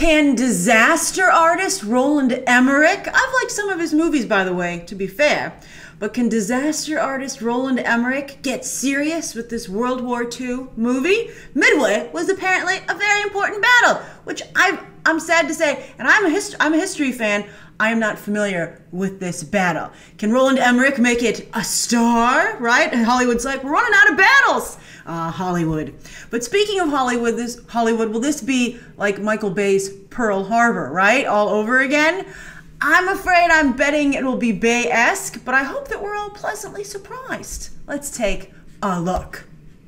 Can disaster artist Roland Emmerich, I've liked some of his movies, by the way, to be fair, but can disaster artist Roland Emmerich get serious with this World War II movie? Midway was apparently a very important battle, which I'm sad to say, and I'm a history fan, I am not familiar with this battle. Can Roland Emmerich make it a star, right? And Hollywood's like, we're running out of battles. Hollywood. But speaking of Hollywood, will this be like Michael Bay's Pearl Harbor, right? All over again? I'm afraid I'm betting it will be Bay-esque, but I hope that we're all pleasantly surprised. Let's take a look.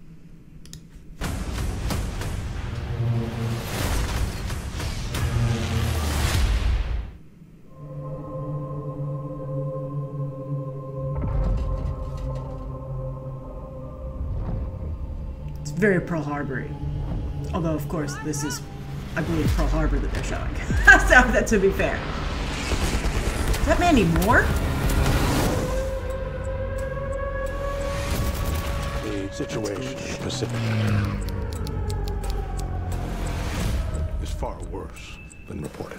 Very Pearl Harbor-y. Although, of course, this is, I believe, Pearl Harbor that they're showing. So, that to be fair. Is that Mandy Moore? The situation in the Pacific is far worse than reported.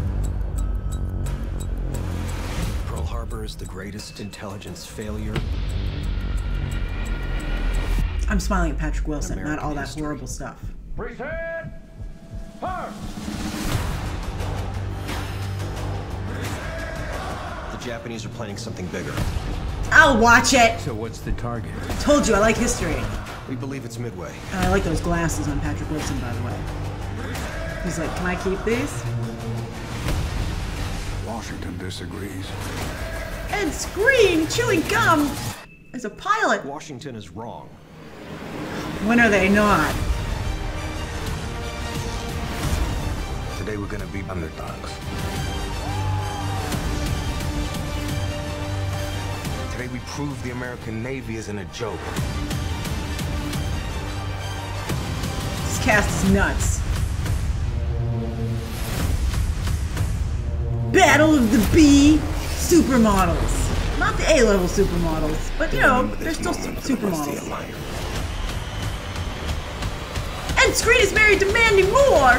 Pearl Harbor is the greatest intelligence failure. I'm smiling at Patrick Wilson, not all that horrible stuff. Present! First! The Japanese are planning something bigger. I'll watch it! So what's the target? Told you, I like history. We believe it's Midway. And I like those glasses on Patrick Wilson, by the way. He's like, can I keep these? Washington disagrees. And Skrein chewing gum as a pilot. Washington is wrong. When are they not? Today we're gonna be underdogs. Today we prove the American Navy isn't a joke. This cast is nuts. Battle of the B supermodels. Not the A-level supermodels, but you know, they're still supermodels. And Skrein is married to Mandy Moore!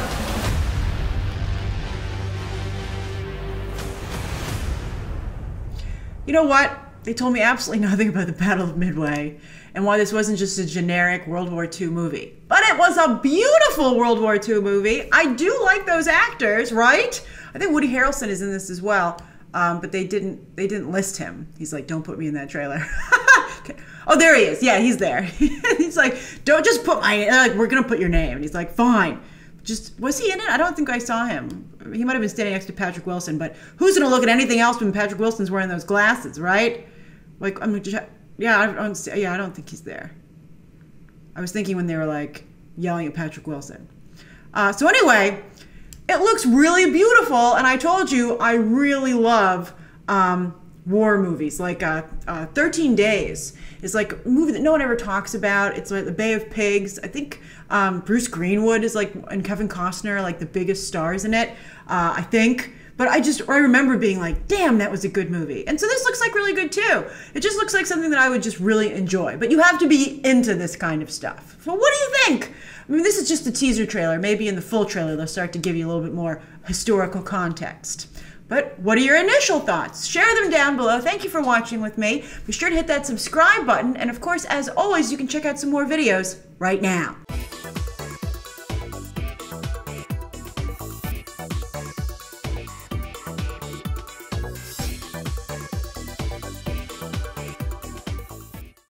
You know what? They told me absolutely nothing about the Battle of Midway and why this wasn't just a generic World War II movie. But it was a beautiful World War II movie. I do like those actors, right? I think Woody Harrelson is in this as well, but they didn't list him. He's like, don't put me in that trailer. Okay. Oh, there he is. Yeah, he's there. He's like, don't just put my name. Like, we're going to put your name. And he's like, fine. Just, was he in it? I don't think I saw him. He might have been standing next to Patrick Wilson, but who's going to look at anything else when Patrick Wilson's wearing those glasses, right? Like, I'm just, yeah, I don't think he's there. I was thinking when they were like yelling at Patrick Wilson. So anyway, it looks really beautiful. And I told you, I really love, war movies, like 13 Days is like a movie that no one ever talks about. It's like The Bay of Pigs. I think Bruce Greenwood is like, and Kevin Costner are like the biggest stars in it, I think. But I remember being like, damn, that was a good movie. And so this looks like really good too. It just looks like something that I would just really enjoy. But you have to be into this kind of stuff. So what do you think? I mean, this is just a teaser trailer. Maybe in the full trailer, they'll start to give you a little bit more historical context. But what are your initial thoughts? Share them down below. Thank you for watching with me. Be sure to hit that subscribe button. And of course, as always, you can check out some more videos right now.